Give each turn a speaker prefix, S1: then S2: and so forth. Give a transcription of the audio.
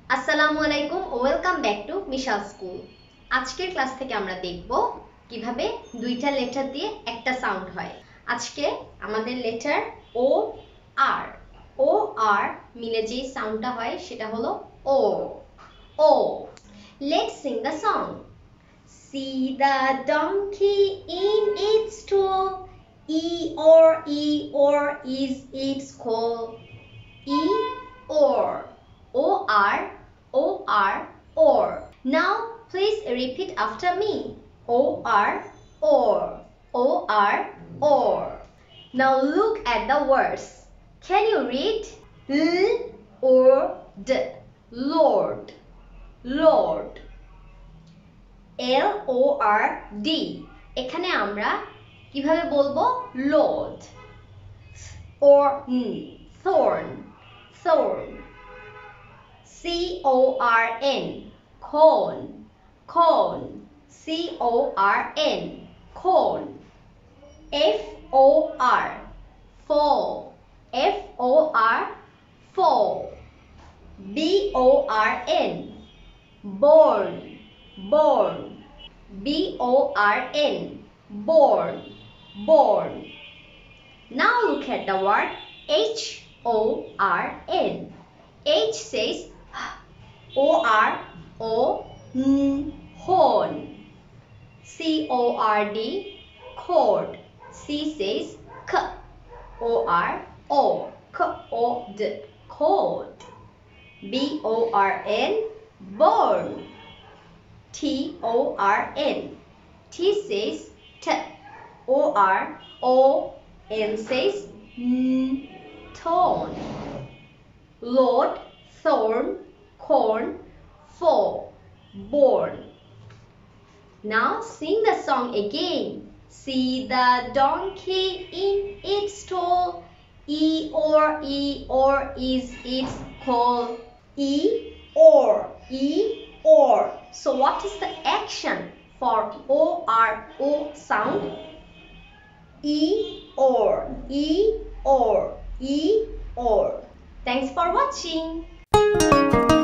S1: আসসালামু আলাইকুম, welcome back to Mishal school. আজকের ক্লাস থেকে আমরা দেখব কিভাবে দুইটা লেটার দিয়ে একটা সাউন্ড হয়। আজকে আমাদের লেটার ও আর মিলে যে সাউন্ডটা হয় সেটা হলো ও। Oh let's sing the song. See the donkey in its stall, e or is its call. E or or. Now please repeat after me. or or. Now look at the words. Can you read? L or D. Lord. Lord. Lord. এখানে আমরা কিভাবে বলবো? Lord. or thorn. Thorn. corn. Corn. Corn. Corn. for. For. For. born. Born. Born. Born. Now look at the word horn. H says horn. Cord. Cord. C says cord. Cord. Born. Torn. T says on says tone. Lord, thorn, corn, for, born. Now sing the song again. See the donkey in its stall, e or is its call. E or. So what is the action for o sound? E or. Thanks for watching.